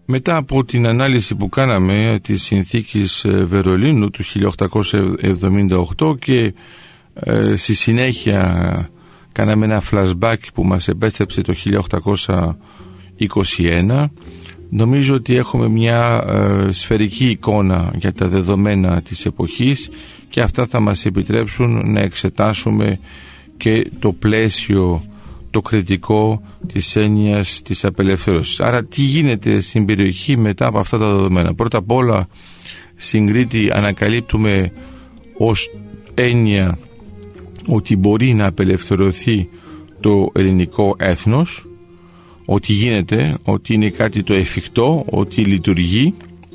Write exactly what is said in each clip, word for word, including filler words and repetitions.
Μετά από την ανάλυση που κάναμε της συνθήκης Βερολίνου του χίλια οκτακόσια εβδομήντα οκτώ και ε, στη συνέχεια κάναμε ένα flashback που μας επέστρεψε το χίλια οκτακόσια είκοσι ένα, νομίζω ότι έχουμε μια ε, σφαιρική εικόνα για τα δεδομένα της εποχής και αυτά θα μας επιτρέψουν να εξετάσουμε και το πλαίσιο, το κριτικό της έννοιας της απελευθέρωσης. Άρα τι γίνεται στην περιοχή μετά από αυτά τα δεδομένα? Πρώτα απ' όλα στην Κρήτη ανακαλύπτουμε ως έννοια ότι μπορεί να απελευθερωθεί το ελληνικό έθνος, ότι γίνεται, ότι είναι κάτι το εφικτό, ότι λειτουργεί.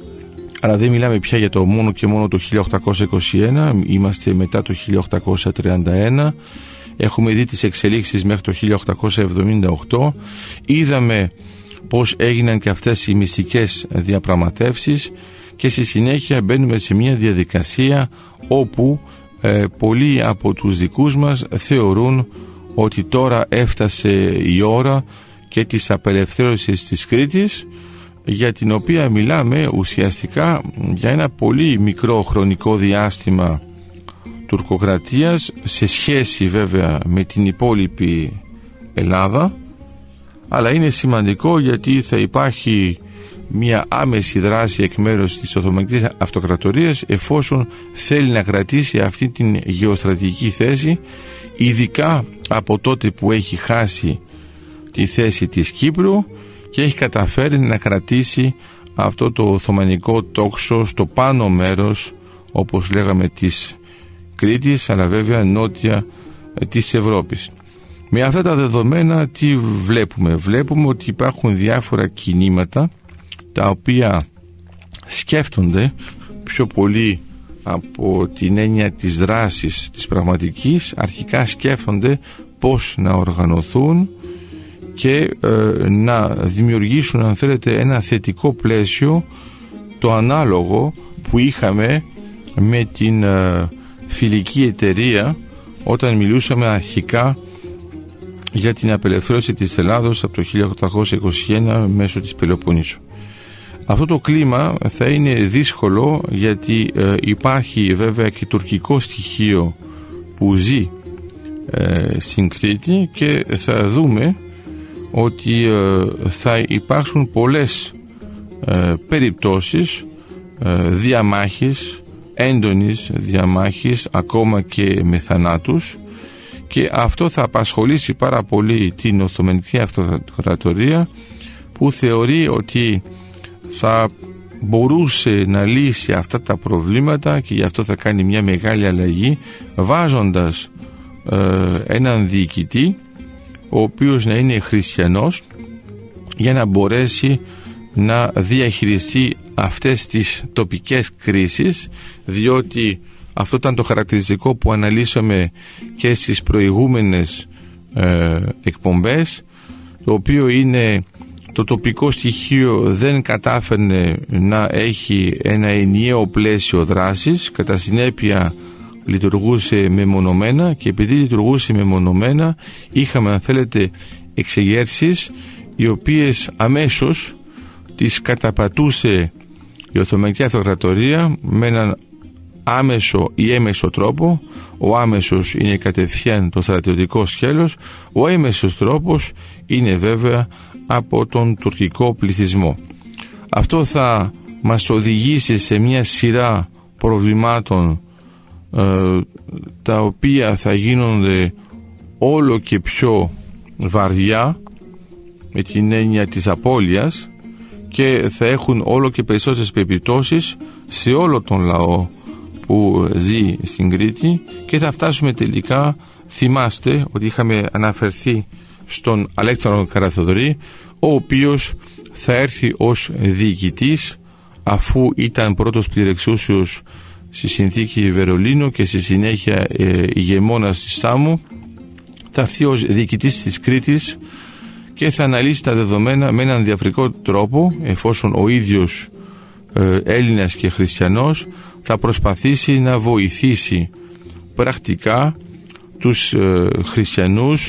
Άρα δεν μιλάμε πια για το μόνο και μόνο το χίλια οκτακόσια είκοσι ένα, είμαστε μετά το χίλια οκτακόσια τριάντα ένα, έχουμε δει τις εξελίξεις μέχρι το χίλια οκτακόσια εβδομήντα οκτώ, είδαμε πώς έγιναν και αυτές οι μυστικές διαπραγματεύσεις και στη συνέχεια μπαίνουμε σε μια διαδικασία όπου ε, πολλοί από τους δικούς μας θεωρούν ότι τώρα έφτασε η ώρα και της απελευθέρωσης της Κρήτης, για την οποία μιλάμε ουσιαστικά για ένα πολύ μικρό χρονικό διάστημα τουρκοκρατίας σε σχέση βέβαια με την υπόλοιπη Ελλάδα, αλλά είναι σημαντικό γιατί θα υπάρχει μια άμεση δράση εκ μέρους της Οθωμανικής Αυτοκρατορίας εφόσον θέλει να κρατήσει αυτή την γεωστρατηγική θέση, ειδικά από τότε που έχει χάσει τη θέση της Κύπρου και έχει καταφέρει να κρατήσει αυτό το Οθωμανικό τόξο στο πάνω μέρος, όπως λέγαμε, της Κρήτης, αλλά βέβαια νότια της Ευρώπης. Με αυτά τα δεδομένα τι βλέπουμε? Βλέπουμε ότι υπάρχουν διάφορα κινήματα τα οποία σκέφτονται πιο πολύ από την έννοια της δράσης της πραγματικής, αρχικά σκέφτονται πώς να οργανωθούν και ε, να δημιουργήσουν, αν θέλετε, ένα θετικό πλαίσιο, το ανάλογο που είχαμε με την ε, φιλική εταιρεία όταν μιλούσαμε αρχικά για την απελευθέρωση της Ελλάδος από το χίλια οκτακόσια είκοσι ένα μέσω της Πελοποννήσου. Αυτό το κλίμα θα είναι δύσκολο γιατί ε, υπάρχει βέβαια και τουρκικό στοιχείο που ζει ε, στην Κρήτη και θα δούμε ότι ε, θα υπάρξουν πολλές ε, περιπτώσεις ε, διαμάχης, έντονης διαμάχης, ακόμα και με θανάτους, και αυτό θα απασχολήσει πάρα πολύ την Οθωμανική Αυτοκρατορία, που θεωρεί ότι θα μπορούσε να λύσει αυτά τα προβλήματα και γι' αυτό θα κάνει μια μεγάλη αλλαγή βάζοντας ε, έναν διοικητή ο οποίος να είναι χριστιανός για να μπορέσει να διαχειριστεί αυτές τις τοπικές κρίσεις, διότι αυτό ήταν το χαρακτηριστικό που αναλύσαμε και στις προηγούμενες ε, εκπομπές, το οποίο είναι το τοπικό στοιχείο δεν κατάφερνε να έχει ένα ενιαίο πλαίσιο δράσης, κατά συνέπεια λειτουργούσε μεμονωμένα, και επειδή λειτουργούσε μεμονωμένα είχαμε, αν θέλετε, εξεγέρσεις οι οποίες αμέσως τις καταπατούσε η Οθωμανική Αυτοκρατορία με έναν άμεσο ή έμεσο τρόπο. Ο άμεσος είναι κατευθείαν το στρατιωτικό σκέλος, ο έμεσος τρόπος είναι βέβαια από τον τουρκικό πληθυσμό. Αυτό θα μας οδηγήσει σε μια σειρά προβλημάτων ε, τα οποία θα γίνονται όλο και πιο βαριά με την έννοια της απώλειας και θα έχουν όλο και περισσότερες επιπτώσεις σε όλο τον λαό που ζει στην Κρήτη, και θα φτάσουμε τελικά, θυμάστε ότι είχαμε αναφερθεί στον Αλέξανδρο Καραθοδωρή, ο οποίος θα έρθει ως διοικητής αφού ήταν πρώτος πληρεξούσιος στη συνθήκη Βερολίνου και στη συνέχεια ε, ηγεμόνας της Σάμου. Θα έρθει ως διοικητής της Κρήτης και θα αναλύσει τα δεδομένα με έναν διαφορετικό τρόπο, εφόσον ο ίδιος ε, Έλληνας και χριστιανός θα προσπαθήσει να βοηθήσει πρακτικά τους ε, χριστιανούς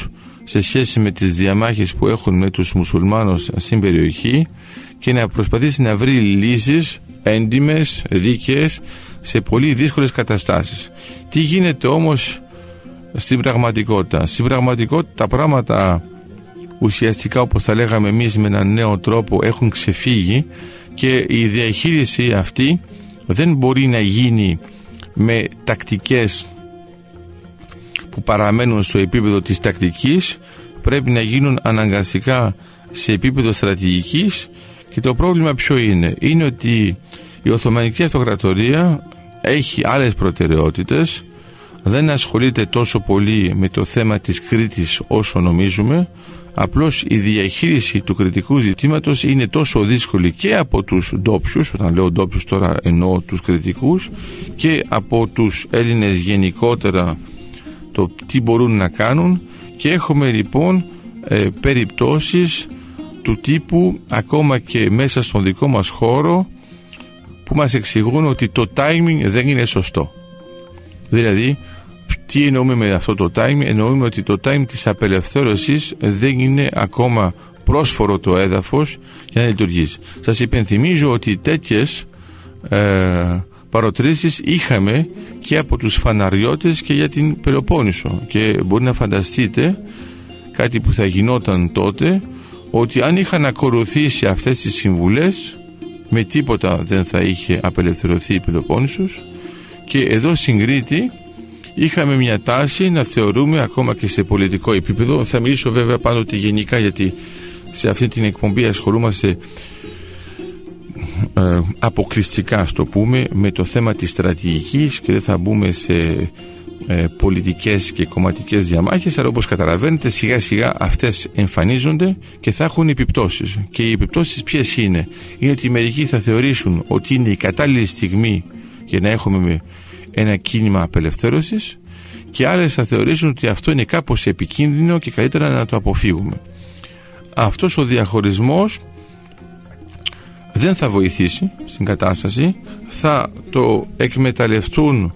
σε σχέση με τις διαμάχες που έχουν με τους μουσουλμάνους στην περιοχή και να προσπαθήσει να βρει λύσεις έντιμες, δίκαιες σε πολύ δύσκολες καταστάσεις. Τι γίνεται όμως στην πραγματικότητα? Στην πραγματικότητα τα πράγματα ουσιαστικά, όπως θα λέγαμε εμείς, με έναν νέο τρόπο έχουν ξεφύγει και η διαχείριση αυτή δεν μπορεί να γίνει με τακτικές που παραμένουν στο επίπεδο της τακτικής, πρέπει να γίνουν αναγκαστικά σε επίπεδο στρατηγικής. Και το πρόβλημα ποιο είναι? Είναι ότι η Οθωμανική Αυτοκρατορία έχει άλλες προτεραιότητες, δεν ασχολείται τόσο πολύ με το θέμα της Κρήτης όσο νομίζουμε. Απλώς η διαχείριση του κρητικού ζητήματος είναι τόσο δύσκολη και από τους ντόπιους, όταν λέω ντόπιους τώρα εννοώ τους κρητικούς, και από τους Έλληνες γενικότερα, το τι μπορούν να κάνουν. Και έχουμε λοιπόν ε, περιπτώσεις του τύπου ακόμα και μέσα στον δικό μας χώρο που μας εξηγούν ότι το timing δεν είναι σωστό. Δηλαδή, τι εννοούμε με αυτό το timing? Εννοούμε ότι το time της απελευθέρωσης δεν είναι ακόμα πρόσφορο το έδαφος για να λειτουργήσει. Σας υπενθυμίζω ότι τέτοιες ε, παροτρήσεις είχαμε και από τους φαναριώτες και για την Πελοπόννησο, και μπορεί να φανταστείτε κάτι που θα γινόταν τότε, ότι αν είχαν ακολουθήσει αυτές τις συμβουλές με τίποτα δεν θα είχε απελευθερωθεί η Πελοπόννησος. Και εδώ στην Κρήτη είχαμε μια τάση να θεωρούμε ακόμα και σε πολιτικό επίπεδο, θα μιλήσω βέβαια πάντοτε γενικά γιατί σε αυτή την εκπομπή ασχολούμαστε ε, αποκλειστικά, στο πούμε, με το θέμα της στρατηγικής και δεν θα μπούμε σε ε, πολιτικές και κομματικές διαμάχες, αλλά όπως καταλαβαίνετε σιγά σιγά αυτές εμφανίζονται και θα έχουν επιπτώσεις. Και οι επιπτώσεις ποιες είναι? Είναι ότι μερικοί θα θεωρήσουν ότι είναι η κατάλληλη στιγμή για να έχουμε ένα κίνημα απελευθέρωσης, και άλλες θα θεωρήσουν ότι αυτό είναι κάπως επικίνδυνο και καλύτερα να το αποφύγουμε. Αυτός ο διαχωρισμός δεν θα βοηθήσει στην κατάσταση, θα το εκμεταλλευτούν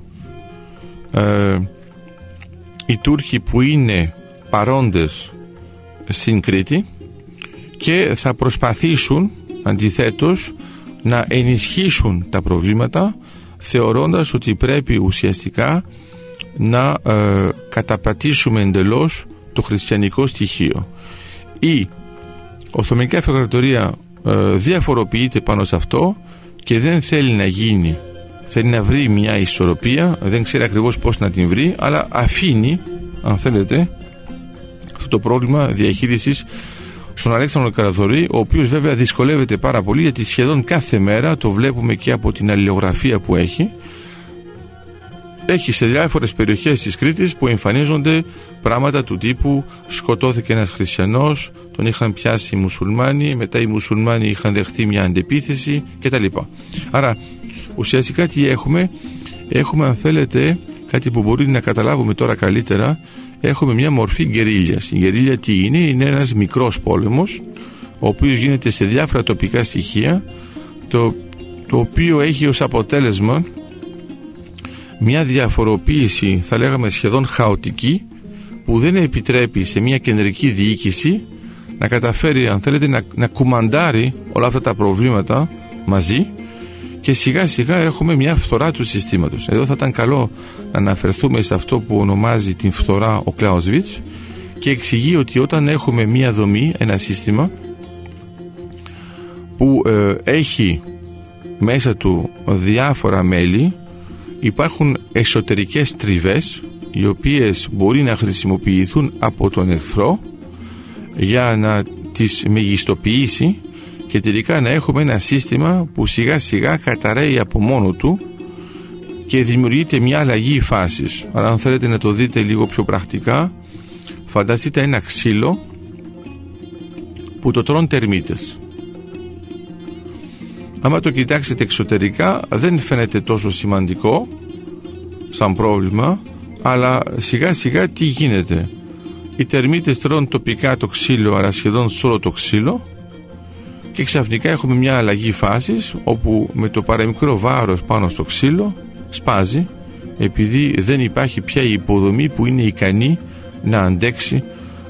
ε, οι Τούρκοι που είναι παρόντες στην Κρήτη και θα προσπαθήσουν αντιθέτως να ενισχύσουν τα προβλήματα, θεωρώντας ότι πρέπει ουσιαστικά να ε, καταπατήσουμε εντελώς το χριστιανικό στοιχείο. Η Οθωμανική Αυτοκρατορία ε, διαφοροποιείται πάνω σε αυτό και δεν θέλει να γίνει, θέλει να βρει μια ισορροπία, δεν ξέρει ακριβώς πώς να την βρει, αλλά αφήνει, αν θέλετε, αυτό το πρόβλημα διαχείρισης στον Αλέξανδρο Καραθορή, ο οποίος βέβαια δυσκολεύεται πάρα πολύ, γιατί σχεδόν κάθε μέρα, το βλέπουμε και από την αλληλογραφία που έχει, έχει σε διάφορες περιοχές της Κρήτης που εμφανίζονται πράγματα του τύπου σκοτώθηκε ένας χριστιανός, τον είχαν πιάσει οι μουσουλμάνοι, μετά οι μουσουλμάνοι είχαν δεχτεί μια αντεπίθεση κτλ. Άρα ουσιαστικά τι έχουμε? Έχουμε, αν θέλετε, κάτι που μπορεί να καταλάβουμε τώρα καλύτερα, έχουμε μια μορφή γκερίλιας. Η γκερίλια τι είναι? Είναι ένας μικρός πόλεμος, ο οποίος γίνεται σε διάφορα τοπικά στοιχεία, το, το οποίο έχει ως αποτέλεσμα μια διαφοροποίηση, θα λέγαμε σχεδόν χαοτική, που δεν επιτρέπει σε μια κεντρική διοίκηση να καταφέρει, αν θέλετε, να, να κουμαντάρει όλα αυτά τα προβλήματα μαζί, και σιγά σιγά έχουμε μια φθορά του συστήματος. Εδώ θα ήταν καλό να αναφερθούμε σε αυτό που ονομάζει την φθορά ο Κλάουσβιτς, και εξηγεί ότι όταν έχουμε μια δομή, ένα σύστημα που ε, έχει μέσα του διάφορα μέλη, υπάρχουν εσωτερικές τριβές οι οποίες μπορεί να χρησιμοποιηθούν από τον εχθρό για να τις μεγιστοποιήσει, και τελικά να έχουμε ένα σύστημα που σιγά σιγά καταραίει από μόνο του και δημιουργείται μια αλλαγή φάσης. Άρα, αν θέλετε να το δείτε λίγο πιο πρακτικά, φανταστείτε ένα ξύλο που το τρώνε τερμίτες. Άμα το κοιτάξετε εξωτερικά δεν φαίνεται τόσο σημαντικό σαν πρόβλημα, αλλά σιγά σιγά τι γίνεται? Οι τερμίτες τρώνε τοπικά το ξύλο, αλλά σχεδόν σε όλο το ξύλο, και ξαφνικά έχουμε μια αλλαγή φάσης, όπου με το παραμικρό βάρος πάνω στο ξύλο σπάζει, επειδή δεν υπάρχει πια η υποδομή που είναι ικανή να αντέξει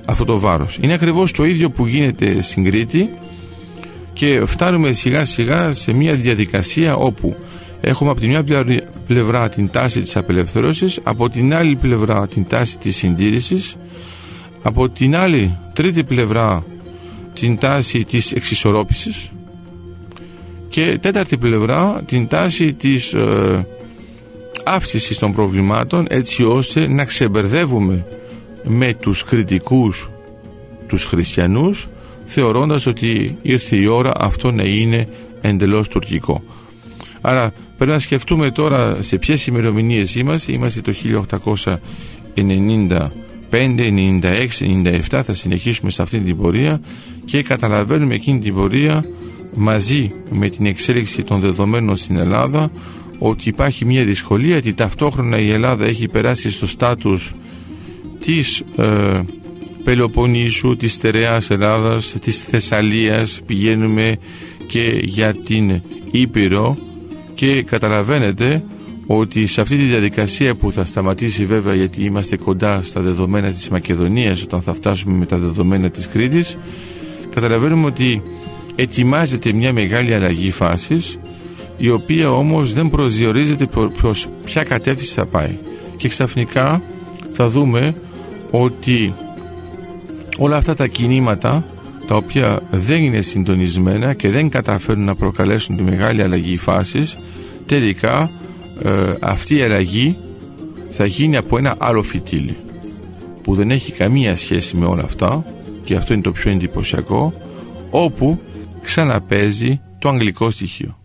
αυτό το βάρος. Είναι ακριβώς το ίδιο που γίνεται στην Κρήτη και φτάνουμε σιγά σιγά σε μια διαδικασία όπου έχουμε από τη μια πλευρά την τάση της απελευθέρωσης, από την άλλη πλευρά την τάση της συντήρησης, από την άλλη τρίτη πλευρά την τάση της εξισορρόπησης και τέταρτη πλευρά την τάση της ε, αύξησης των προβλημάτων, έτσι ώστε να ξεμπερδεύουμε με τους κριτικούς τους χριστιανούς, θεωρώντας ότι ήρθε η ώρα αυτό να είναι εντελώς τουρκικό. Άρα πρέπει να σκεφτούμε τώρα σε ποιες ημερομηνίες είμαστε. Είμαστε το χίλια οκτακόσια ενενήντα πέντε, ενενήντα έξι, ενενήντα επτά, θα συνεχίσουμε σε αυτή την πορεία και καταλαβαίνουμε εκείνη την πορεία μαζί με την εξέλιξη των δεδομένων στην Ελλάδα ότι υπάρχει μια δυσκολία, ότι ταυτόχρονα η Ελλάδα έχει περάσει στο στάτους της ε, Πελοποννήσου, της στερεάς Ελλάδας, της Θεσσαλίας, πηγαίνουμε και για την Ήπειρο και καταλαβαίνετε ότι σε αυτή τη διαδικασία που θα σταματήσει βέβαια γιατί είμαστε κοντά στα δεδομένα της Μακεδονίας όταν θα φτάσουμε με τα δεδομένα της Κρήτης, καταλαβαίνουμε ότι ετοιμάζεται μια μεγάλη αλλαγή φάσης, η οποία όμως δεν προσδιορίζεται προς ποια κατεύθυνση θα πάει και ξαφνικά θα δούμε ότι όλα αυτά τα κινήματα τα οποία δεν είναι συντονισμένα και δεν καταφέρουν να προκαλέσουν τη μεγάλη αλλαγή φάσης, τελικά ε, αυτή η αλλαγή θα γίνει από ένα άλλο φυτίλι που δεν έχει καμία σχέση με όλα αυτά και αυτό είναι το πιο εντυπωσιακό, όπου ξαναπαίζει το αγγλικό στοιχείο.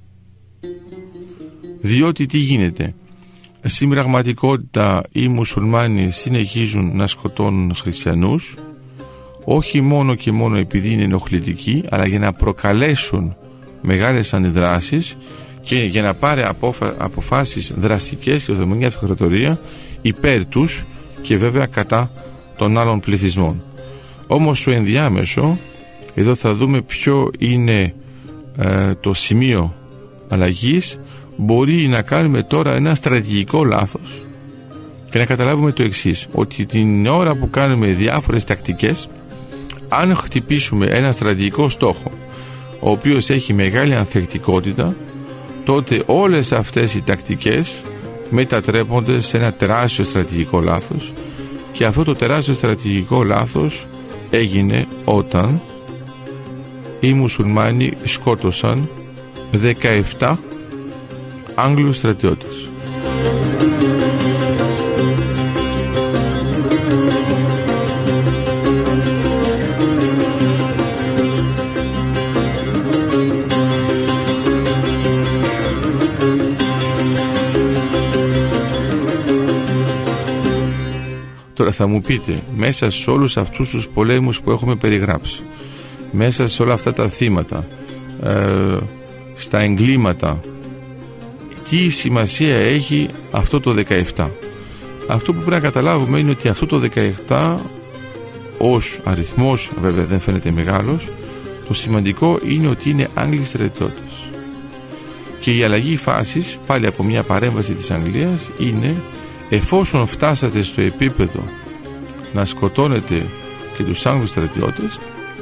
Διότι τι γίνεται? Στην πραγματικότητα οι μουσουλμάνοι συνεχίζουν να σκοτώνουν χριστιανούς, όχι μόνο και μόνο επειδή είναι ενοχλητικοί, αλλά για να προκαλέσουν μεγάλες αντιδράσεις και για να πάρει αποφα... αποφάσεις δραστικές και οδομονία αυτοκρατορία υπέρ τους και βέβαια κατά των άλλων πληθυσμών. Όμως στο ενδιάμεσο εδώ θα δούμε ποιο είναι ε, το σημείο αλλαγής. Μπορεί να κάνουμε τώρα ένα στρατηγικό λάθος και να καταλάβουμε το εξής, ότι την ώρα που κάνουμε διάφορες τακτικές, αν χτυπήσουμε ένα στρατηγικό στόχο ο οποίος έχει μεγάλη ανθεκτικότητα, τότε όλες αυτές οι τακτικές μετατρέπονται σε ένα τεράστιο στρατηγικό λάθος και αυτό το τεράστιο στρατηγικό λάθος έγινε όταν οι μουσουλμάνοι σκότωσαν δεκαεπτά Άγγλους στρατιώτες. Τώρα θα μου πείτε, μέσα σε όλους αυτούς τους πολέμους που έχουμε περιγράψει, μέσα σε όλα αυτά τα θύματα, ε, στα εγκλήματα, τι σημασία έχει αυτό το δεκαεπτά? Αυτό που πρέπει να καταλάβουμε είναι ότι αυτό το δεκαεπτά ως αριθμός βέβαια δεν φαίνεται μεγάλος, το σημαντικό είναι ότι είναι Άγγλοι στρατιώτες και η αλλαγή φάσης πάλι από μια παρέμβαση της Αγγλίας είναι, εφόσον φτάσατε στο επίπεδο να σκοτώνετε και τους Άγγλους στρατιώτες,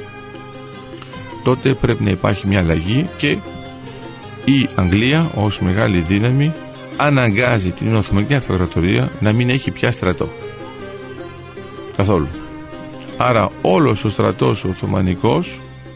τότε πρέπει να υπάρχει μια αλλαγή και η Αγγλία ως μεγάλη δύναμη αναγκάζει την Οθωμανική Αυτοκρατορία να μην έχει πια στρατό καθόλου. Άρα όλος ο στρατός ο Οθωμανικός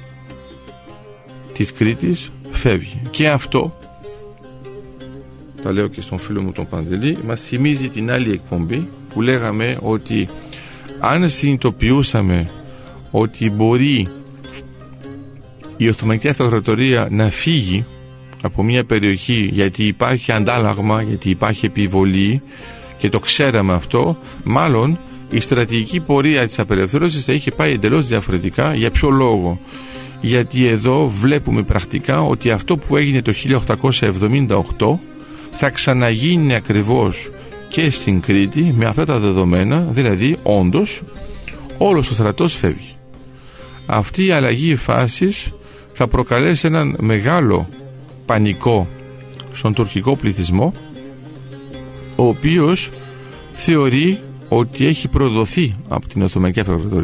της Κρήτης φεύγει και αυτό, τα λέω και στον φίλο μου τον Παντελή, μας θυμίζει την άλλη εκπομπή που λέγαμε ότι αν συνειδητοποιούσαμε ότι μπορεί η Οθωμανική Αυτοκρατορία να φύγει από μια περιοχή γιατί υπάρχει αντάλλαγμα, γιατί υπάρχει επιβολή και το ξέραμε αυτό, μάλλον η στρατηγική πορεία της απελευθέρωσης θα είχε πάει εντελώς διαφορετικά. Για ποιο λόγο? Γιατί εδώ βλέπουμε πρακτικά ότι αυτό που έγινε το χίλια οκτακόσια εβδομήντα οκτώ θα ξαναγίνει ακριβώς και στην Κρήτη με αυτά τα δεδομένα, δηλαδή όντως όλος ο στρατός φεύγει. Αυτή η αλλαγή φάσης θα προκαλέσει έναν μεγάλο πανικό στον τουρκικό πληθυσμό, ο οποίος θεωρεί ότι έχει προδοθεί από την Οθωμανική Αυτοκρατορία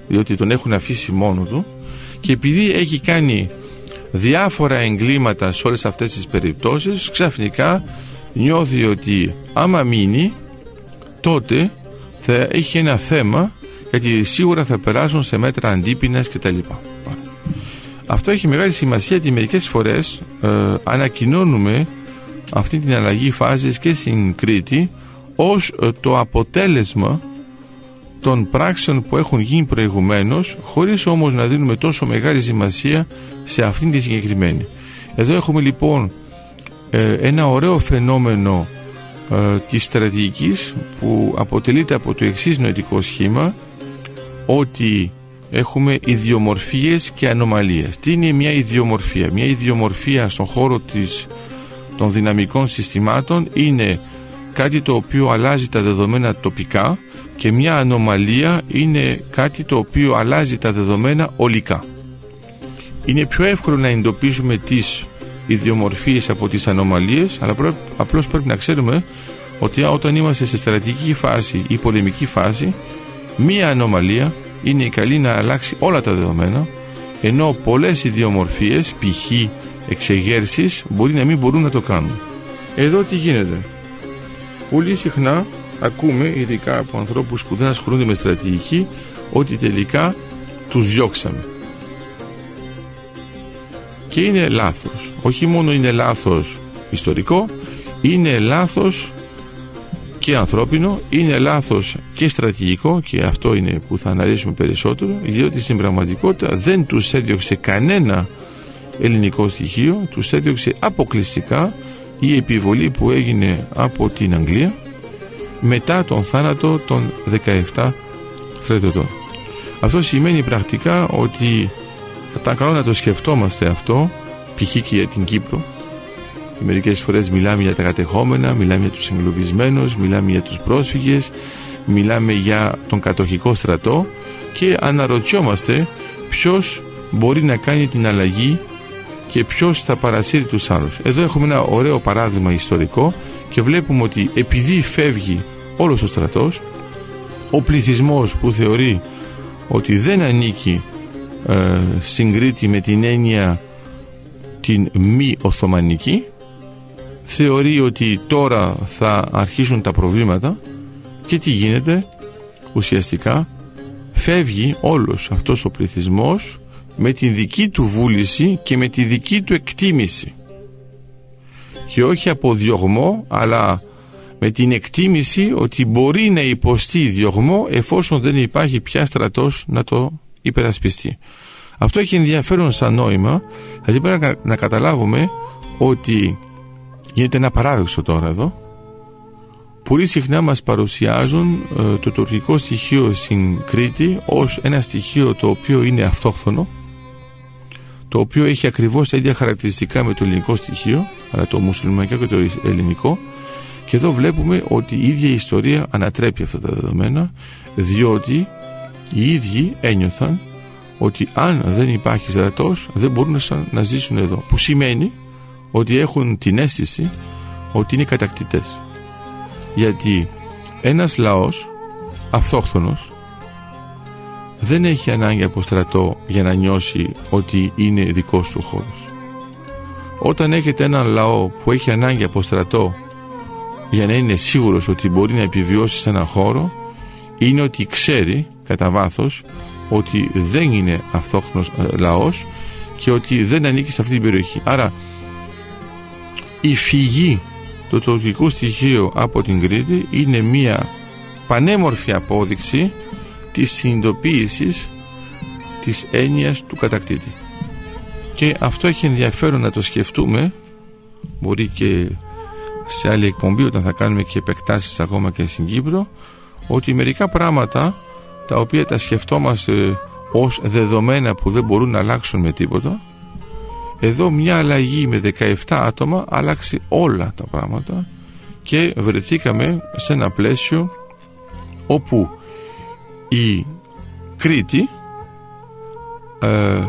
διότι τον έχουν αφήσει μόνο του, και επειδή έχει κάνει διάφορα εγκλήματα σε όλες αυτές τις περιπτώσεις, ξαφνικά νιώθει ότι άμα μείνει τότε θα έχει ένα θέμα, γιατί σίγουρα θα περάσουν σε μέτρα αντίπινας κτλ. Αυτό έχει μεγάλη σημασία, γιατί μερικές φορές ε, ανακοινώνουμε αυτή την αλλαγή φάσης και στην Κρήτη ως ε, το αποτέλεσμα των πράξεων που έχουν γίνει προηγουμένως, χωρίς όμως να δίνουμε τόσο μεγάλη σημασία σε αυτήν τη συγκεκριμένη. Εδώ έχουμε λοιπόν ε, ένα ωραίο φαινόμενο ε, της στρατηγικής, που αποτελείται από το εξής νοητικό σχήμα, ότι έχουμε ιδιομορφίες και ανομαλίες. Τι είναι μια ιδιομορφία? Μια ιδιομορφία στον χώρο της, των δυναμικών συστημάτων είναι κάτι το οποίο αλλάζει τα δεδομένα τοπικά, και μια ανομαλία είναι κάτι το οποίο αλλάζει τα δεδομένα ολικά. Είναι πιο εύκολο να εντοπίσουμε τις ιδιομορφίες από τις ανομαλίες, αλλά πρέ, απλώς πρέπει να ξέρουμε ότι όταν είμαστε σε στρατηγική φάση ή πολεμική φάση, μια ανομαλία είναι καλή να αλλάξει όλα τα δεδομένα, ενώ πολλές ιδιομορφίες, π.χ. εξεγέρσεις, μπορεί να μην μπορούν να το κάνουν. Εδώ τι γίνεται? Πολύ συχνά ακούμε, ειδικά από ανθρώπους που δεν ασχολούνται με στρατηγική, ότι τελικά τους διώξαμε. Και είναι λάθος. Όχι μόνο είναι λάθος ιστορικό, είναι λάθος και ανθρώπινο, είναι λάθος και στρατηγικό, και αυτό είναι που θα αναλύσουμε περισσότερο, διότι στην πραγματικότητα δεν τους έδιωξε κανένα ελληνικό στοιχείο, τους έδιωξε αποκλειστικά η επιβολή που έγινε από την Αγγλία μετά τον θάνατο των δεκαεπτά στρατιωτών. Αυτό σημαίνει πρακτικά ότι θα ήταν καλό να το σκεφτόμαστε αυτό, π.χ. και για την Κύπρο. Μερικές φορές μιλάμε για τα κατεχόμενα, μιλάμε για τους εγκλωβισμένους, μιλάμε για τους πρόσφυγες, μιλάμε για τον κατοχικό στρατό, και αναρωτιόμαστε ποιος μπορεί να κάνει την αλλαγή και ποιος θα παρασύρει τους άλλους. Εδώ έχουμε ένα ωραίο παράδειγμα ιστορικό, και βλέπουμε ότι επειδή φεύγει όλος ο στρατός, ο πληθυσμός που θεωρεί ότι δεν ανήκει ε, στην Κρήτη με την έννοια την μη Οθωμανική, θεωρεί ότι τώρα θα αρχίσουν τα προβλήματα, και τι γίνεται? Ουσιαστικά φεύγει όλος αυτός ο πληθυσμός με την δική του βούληση και με τη δική του εκτίμηση, και όχι από διωγμό, αλλά με την εκτίμηση ότι μπορεί να υποστεί διωγμό εφόσον δεν υπάρχει πια στρατός να το υπερασπιστεί. Αυτό έχει ενδιαφέρον σαν νόημα, γιατί πρέπει να καταλάβουμε ότι γίνεται ένα παράδοξο τώρα εδώ. Πολύ συχνά μας παρουσιάζουν ε, το τουρκικό στοιχείο στην Κρήτη ως ένα στοιχείο το οποίο είναι αυτόχθονο, το οποίο έχει ακριβώς τα ίδια χαρακτηριστικά με το ελληνικό στοιχείο, αλλά το μουσουλμανικό και το ελληνικό, και εδώ βλέπουμε ότι η ίδια η ιστορία ανατρέπει αυτά τα δεδομένα, διότι οι ίδιοι ένιωθαν ότι αν δεν υπάρχει στρατός δεν μπορούν να ζήσουν εδώ, που σημαίνει ότι έχουν την αίσθηση ότι είναι κατακτητές, γιατί ένας λαός αυτόχθονος δεν έχει ανάγκη από στρατό για να νιώσει ότι είναι δικός του χώρος. Όταν έχετε έναν λαό που έχει ανάγκη από στρατό για να είναι σίγουρος ότι μπορεί να επιβιώσει σε έναν χώρο, είναι ότι ξέρει κατά βάθος ότι δεν είναι αυτόχθονος λαός και ότι δεν ανήκει σε αυτή την περιοχή. Άρα η φυγή του τουρκικού στοιχείου από την Κρήτη είναι μια πανέμορφη απόδειξη της συνειδητοποίησης της έννοιας του κατακτήτη. Και αυτό έχει ενδιαφέρον να το σκεφτούμε, μπορεί και σε άλλη εκπομπή όταν θα κάνουμε και επεκτάσεις ακόμα και στην Κύπρο, ότι μερικά πράγματα τα οποία τα σκεφτόμαστε ως δεδομένα που δεν μπορούν να αλλάξουν με τίποτα, εδώ μια αλλαγή με δεκαεπτά άτομα άλλαξε όλα τα πράγματα και βρεθήκαμε σε ένα πλαίσιο όπου η Κρήτη ε,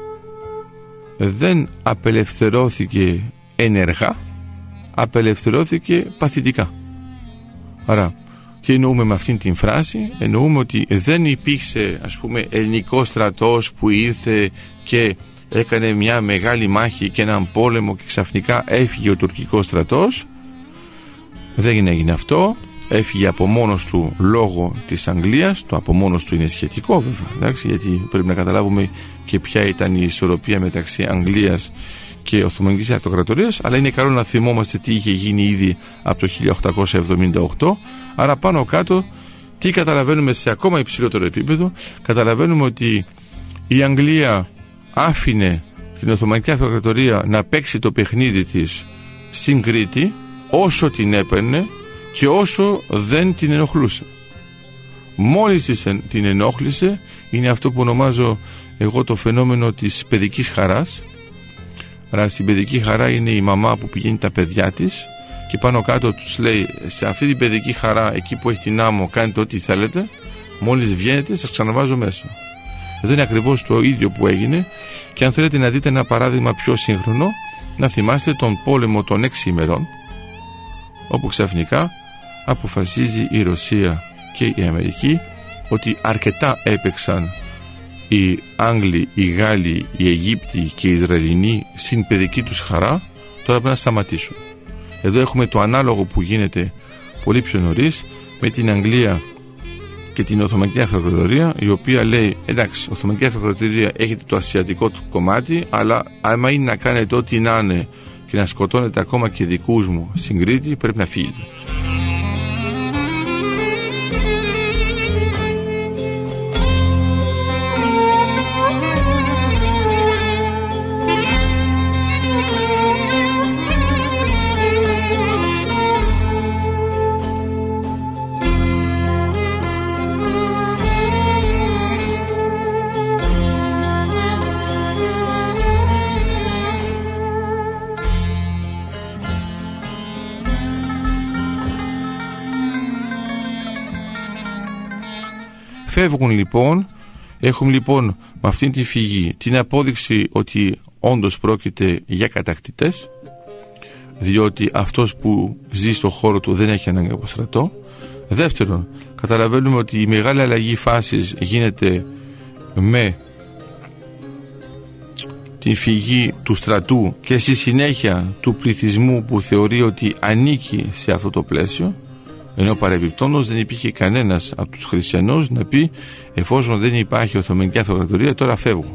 δεν απελευθερώθηκε ενεργά, απελευθερώθηκε παθητικά. Άρα Τι εννοούμε με αυτήν την φράση? Εννοούμε ότι δεν υπήρξε, ας πούμε, ελληνικός στρατός που ήρθε και έκανε μια μεγάλη μάχη και έναν πόλεμο και ξαφνικά έφυγε ο τουρκικός στρατός. Δεν έγινε αυτό. Έφυγε από μόνος του λόγω της Αγγλίας. Το από μόνος του είναι σχετικό βέβαια, εντάξει, γιατί πρέπει να καταλάβουμε και ποια ήταν η ισορροπία μεταξύ Αγγλίας και Οθωμανικής Αυτοκρατορίας, αλλά είναι καλό να θυμόμαστε τι είχε γίνει ήδη από το χίλια οκτακόσια εβδομήντα οκτώ. Άρα πάνω κάτω τι καταλαβαίνουμε σε ακόμα υψηλότερο επίπεδο? Καταλαβαίνουμε ότι η Αγγλία άφηνε την Οθωμανική Αυτοκρατορία να παίξει το παιχνίδι της στην Κρήτη όσο την έπαιρνε και όσο δεν την ενοχλούσε. Μόλις την ενόχλησε, είναι αυτό που ονομάζω εγώ το φαινόμενο της παιδικής χαράς. Άρα στην παιδική χαρά είναι η μαμά που πηγαίνει τα παιδιά της και πάνω κάτω τους λέει, σε αυτή την παιδική χαρά, εκεί που έχει την άμμο, κάνετε ό,τι θέλετε, μόλις βγαίνετε σας ξαναβάζω μέσα. Εδώ είναι ακριβώς το ίδιο που έγινε. Και αν θέλετε να δείτε ένα παράδειγμα πιο σύγχρονο, να θυμάστε τον πόλεμο των έξι ημερών, όπου ξαφνικά αποφασίζει η Ρωσία και η Αμερική ότι αρκετά έπαιξαν οι Άγγλοι, οι Γάλλοι, οι Αιγύπτιοι και οι Ισραηλινοί στην παιδική τους χαρά, τώρα πρέπει να σταματήσουν. Εδώ έχουμε το ανάλογο που γίνεται πολύ πιο νωρίς με την Αγγλία και την Οθωμανική Αυτοκρατορία, η οποία λέει, εντάξει, Οθωμανική Αυτοκρατορία έχετε το ασιατικό του κομμάτι, αλλά άμα είναι να κάνετε ό,τι να είναι και να σκοτώνετε ακόμα και δικούς μου στην Κρήτη, πρέπει να φύγετε. Φεύγουν λοιπόν, έχουμε λοιπόν με αυτήν τη φυγή την απόδειξη ότι όντως πρόκειται για κατακτητές, διότι αυτός που ζει στο χώρο του δεν έχει ανάγκη από στρατό. Δεύτερον, καταλαβαίνουμε ότι η μεγάλη αλλαγή φάσης γίνεται με την φυγή του στρατού και στη συνέχεια του πληθυσμού που θεωρεί ότι ανήκει σε αυτό το πλαίσιο, ενώ παρεμπιπτόντως δεν υπήρχε κανένας από τους χριστιανούς να πει, εφόσον δεν υπάρχει Οθωμανική Αυτοκρατορία, τώρα φεύγω.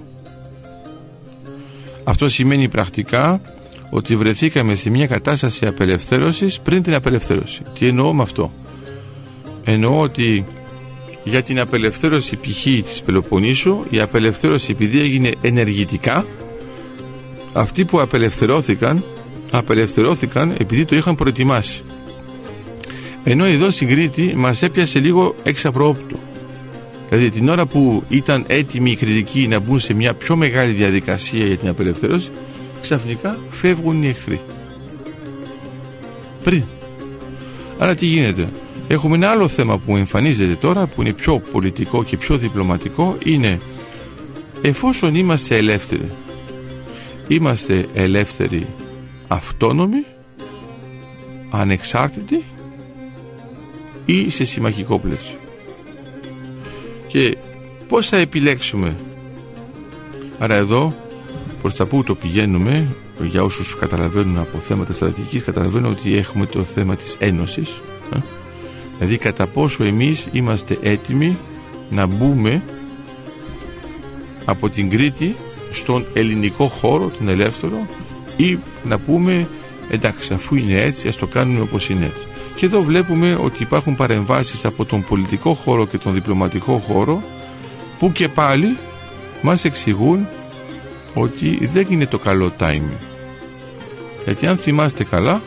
Αυτό σημαίνει πρακτικά ότι βρεθήκαμε σε μια κατάσταση απελευθέρωσης πριν την απελευθέρωση. Τι εννοώ με αυτό? Εννοώ ότι για την απελευθέρωση π.χ. της Πελοποννήσου, η απελευθέρωση επειδή έγινε ενεργητικά, αυτοί που απελευθερώθηκαν απελευθερώθηκαν επειδή το είχαν προετοιμάσει. Ενώ εδώ στην Κρήτη μας έπιασε λίγο εξαπροόπτου. Δηλαδή την ώρα που ήταν έτοιμοι οι Κρητικοί να μπουν σε μια πιο μεγάλη διαδικασία για την απελευθέρωση, ξαφνικά φεύγουν οι εχθροί. Πριν. Άρα τι γίνεται? Έχουμε ένα άλλο θέμα που εμφανίζεται τώρα, που είναι πιο πολιτικό και πιο διπλωματικό, είναι εφόσον είμαστε ελεύθεροι, είμαστε ελεύθεροι, αυτόνομοι, ανεξάρτητοι ή σε συμμαχικό πλαίσιο. Και πώς θα επιλέξουμε? Άρα εδώ προς τα που το πηγαίνουμε, για όσους καταλαβαίνουν από θέματα στρατηγικής, καταλαβαίνουν ότι έχουμε το θέμα της ένωσης, ε? δηλαδή κατά πόσο εμείς είμαστε έτοιμοι να μπούμε από την Κρήτη στον ελληνικό χώρο, τον ελεύθερο, ή να πούμε εντάξει, αφού είναι έτσι ας το κάνουμε όπως είναι έτσι. Και εδώ βλέπουμε ότι υπάρχουν παρεμβάσεις από τον πολιτικό χώρο και τον διπλωματικό χώρο, που και πάλι μας εξηγούν ότι δεν είναι το καλό timing. Γιατί αν θυμάστε καλά,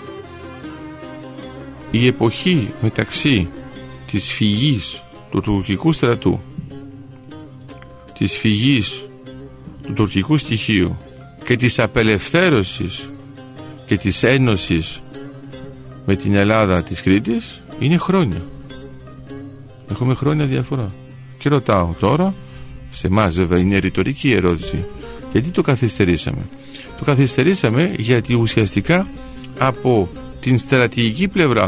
η εποχή μεταξύ της φυγής του τουρκικού στρατού, της φυγής του τουρκικού στοιχείου και της απελευθέρωσης και της ένωσης με την Ελλάδα της Κρήτης είναι χρόνια. Έχουμε χρόνια διαφορά. Και ρωτάω τώρα, σε εμάς βέβαια είναι ρητορική ερώτηση, γιατί το καθυστερήσαμε? Το καθυστερήσαμε γιατί ουσιαστικά από την στρατηγική πλευρά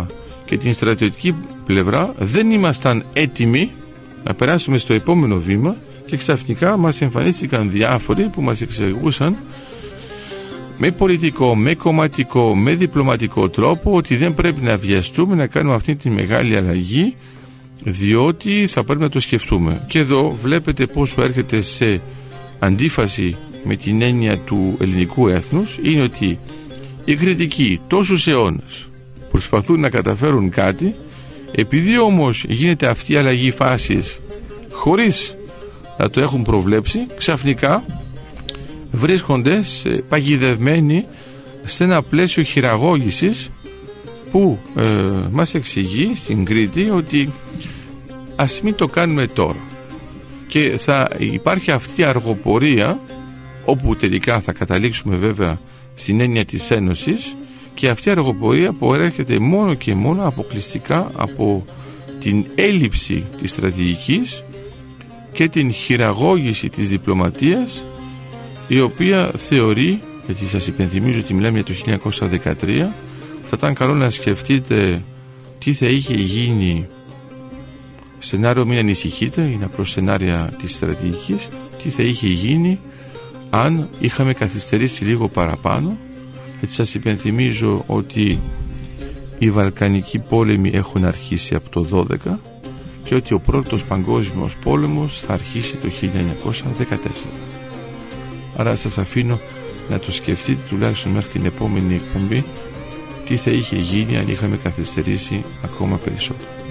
και την στρατιωτική πλευρά δεν ήμασταν έτοιμοι να περάσουμε στο επόμενο βήμα και ξαφνικά μας εμφανίστηκαν διάφοροι που μας εξηγούσαν με πολιτικό, με κομματικό, με διπλωματικό τρόπο ότι δεν πρέπει να βιαστούμε να κάνουμε αυτή τη μεγάλη αλλαγή, διότι θα πρέπει να το σκεφτούμε. Και εδώ βλέπετε πόσο έρχεται σε αντίφαση με την έννοια του ελληνικού έθνους. Είναι ότι οι κριτικοί τόσους αιώνες προσπαθούν να καταφέρουν κάτι, επειδή όμως γίνεται αυτή η αλλαγή φάσης χωρίς να το έχουν προβλέψει, ξαφνικά βρίσκονται παγιδευμένοι σε ένα πλαίσιο χειραγώγησης που ε, μας εξηγεί στην Κρήτη ότι ας μην το κάνουμε τώρα, και θα υπάρχει αυτή η αργοπορία όπου τελικά θα καταλήξουμε βέβαια στην έννοια της Ένωσης, και αυτή η αργοπορία που έρχεται μόνο και μόνο αποκλειστικά από την έλλειψη της στρατηγικής και την χειραγώγηση της διπλωματίας, η οποία θεωρεί, γιατί σας υπενθυμίζω ότι μιλάμε για το χίλια εννιακόσια δεκατρία, θα ήταν καλό να σκεφτείτε τι θα είχε γίνει, σενάριο μην ανησυχείτε, είναι απλώς σενάρια της στρατηγικής, τι θα είχε γίνει αν είχαμε καθυστερήσει λίγο παραπάνω. Έτσι σας υπενθυμίζω ότι οι Βαλκανικοί πόλεμοι έχουν αρχίσει από το δώδεκα και ότι ο πρώτος παγκόσμιος πόλεμος θα αρχίσει το χίλια εννιακόσια δεκατέσσερα. Άρα σας αφήνω να το σκεφτείτε τουλάχιστον μέχρι την επόμενη εκπομπή τι θα είχε γίνει αν είχαμε καθυστερήσει ακόμα περισσότερο.